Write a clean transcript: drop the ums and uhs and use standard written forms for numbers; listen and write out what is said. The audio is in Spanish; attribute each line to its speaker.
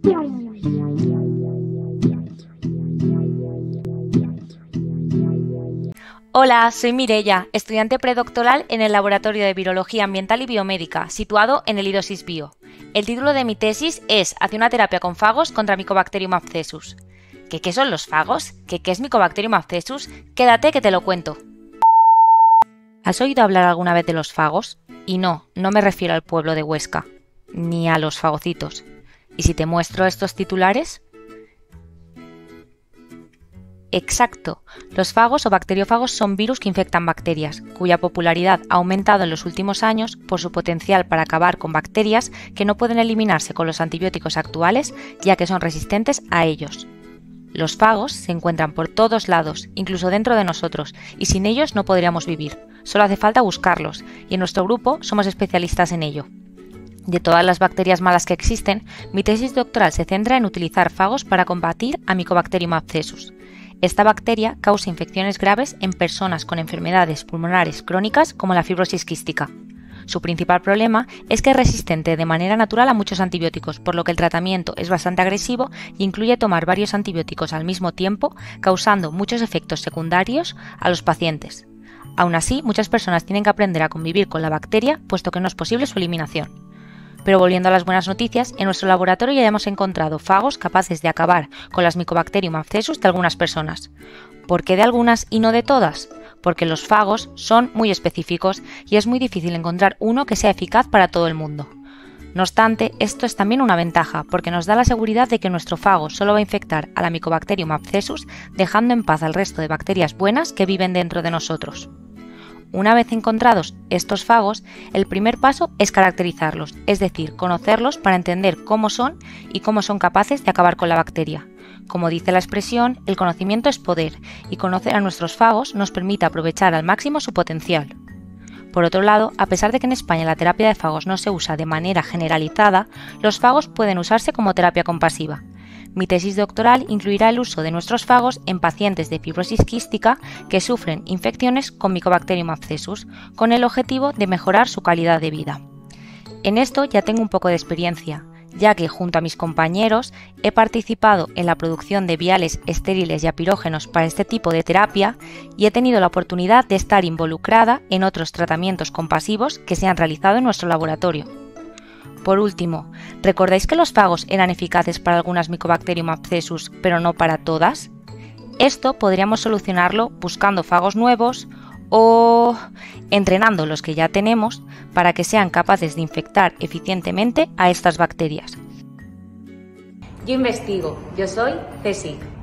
Speaker 1: Hola, soy Mireia, estudiante predoctoral en el Laboratorio de Virología Ambiental y Biomédica, situado en el IDOSIS Bio. El título de mi tesis es Hacia una terapia con fagos contra Mycobacterium abscessus. ¿Qué son los fagos? ¿Qué es Mycobacterium abscessus? Quédate que te lo cuento. ¿Has oído hablar alguna vez de los fagos? Y no me refiero al pueblo de Huesca, ni a los fagocitos. ¿Y si te muestro estos titulares? Exacto, los fagos o bacteriófagos son virus que infectan bacterias, cuya popularidad ha aumentado en los últimos años por su potencial para acabar con bacterias que no pueden eliminarse con los antibióticos actuales, ya que son resistentes a ellos. Los fagos se encuentran por todos lados, incluso dentro de nosotros, y sin ellos no podríamos vivir. Solo hace falta buscarlos, y en nuestro grupo somos especialistas en ello. De todas las bacterias malas que existen, mi tesis doctoral se centra en utilizar fagos para combatir a Mycobacterium abscessus. Esta bacteria causa infecciones graves en personas con enfermedades pulmonares crónicas como la fibrosis quística. Su principal problema es que es resistente de manera natural a muchos antibióticos, por lo que el tratamiento es bastante agresivo e incluye tomar varios antibióticos al mismo tiempo, causando muchos efectos secundarios a los pacientes. Aún así, muchas personas tienen que aprender a convivir con la bacteria, puesto que no es posible su eliminación. Pero volviendo a las buenas noticias, en nuestro laboratorio ya hemos encontrado fagos capaces de acabar con las Mycobacterium abscessus de algunas personas. ¿Por qué de algunas y no de todas? Porque los fagos son muy específicos y es muy difícil encontrar uno que sea eficaz para todo el mundo. No obstante, esto es también una ventaja, porque nos da la seguridad de que nuestro fago solo va a infectar a la Mycobacterium abscessus, dejando en paz al resto de bacterias buenas que viven dentro de nosotros. Una vez encontrados estos fagos, el primer paso es caracterizarlos, es decir, conocerlos para entender cómo son y cómo son capaces de acabar con la bacteria. Como dice la expresión, el conocimiento es poder, y conocer a nuestros fagos nos permite aprovechar al máximo su potencial. Por otro lado, a pesar de que en España la terapia de fagos no se usa de manera generalizada, los fagos pueden usarse como terapia compasiva. Mi tesis doctoral incluirá el uso de nuestros fagos en pacientes de fibrosis quística que sufren infecciones con Mycobacterium abscessus, con el objetivo de mejorar su calidad de vida. En esto ya tengo un poco de experiencia, ya que junto a mis compañeros he participado en la producción de viales estériles y apirógenos para este tipo de terapia y he tenido la oportunidad de estar involucrada en otros tratamientos compasivos que se han realizado en nuestro laboratorio. Por último, ¿recordáis que los fagos eran eficaces para algunas Mycobacterium abscessus, pero no para todas? Esto podríamos solucionarlo buscando fagos nuevos o entrenando los que ya tenemos para que sean capaces de infectar eficientemente a estas bacterias. Yo investigo, yo soy CSIC.